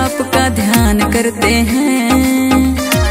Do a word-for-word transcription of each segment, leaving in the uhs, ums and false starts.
आपका ध्यान करते हैं।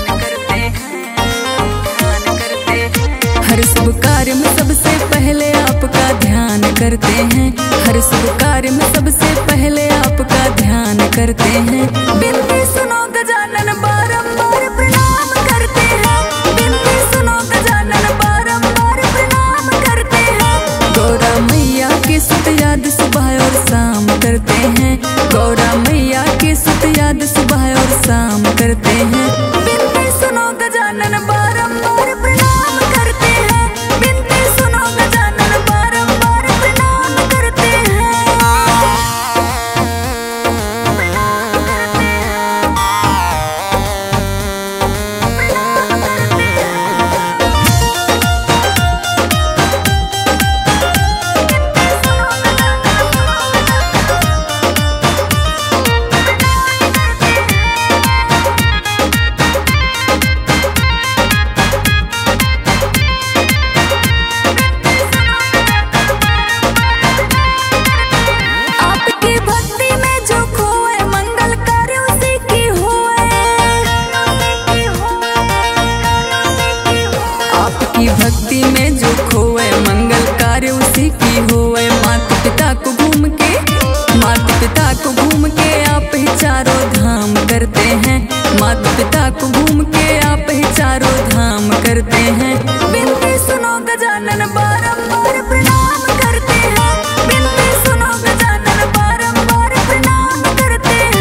हर शुभ कार्य में सबसे पहले आपका ध्यान करते हैं। हर शुभ कार्य में सबसे पहले आपका ध्यान करते हैं। बिनती सुनो गजानन बारंबार प्रणाम करते हैं। बिनती सुनो गजानन बारंबार प्रणाम करते हैं। गौरा मैया की सुत याद सुबह और शाम करते हैं। गौरा मैया की सुत याद सुबह और शाम करते हैं। बिनती सुनो गजानन बारंबार प्रणाम करते हैं। बिनती सुनो गजानन बारंबार प्रणाम करते हैं। भक्ति में जो खोए मंगल कार्य उसी की होए। माता पिता को घूम के माता पिता को घूम के आप ही चारों धाम करते हैं। माता पिता को घूम के आप ही चारों धाम करते हैं। बिनती सुनो गजानन बारंबार प्रणाम करते हैं। बिनती सुनो गजानन बारंबार प्रणाम करते हैं।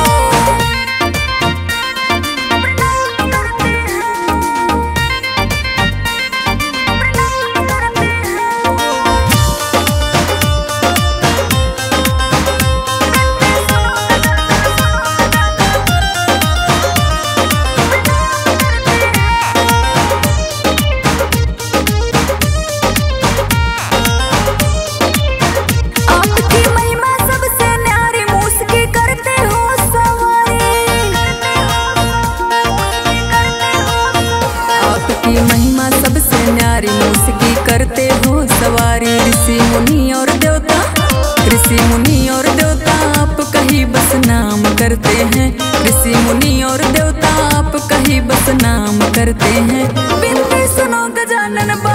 महिमा सबसे न्यारी मूसकी करते हो सवारी। ऋषि मुनि और देवता ऋषि मुनि और देवता आप कहीं बस नाम करते हैं। ऋषि मुनि और देवता आप कहीं बस नाम करते हैं। बिनती सुनो गजानन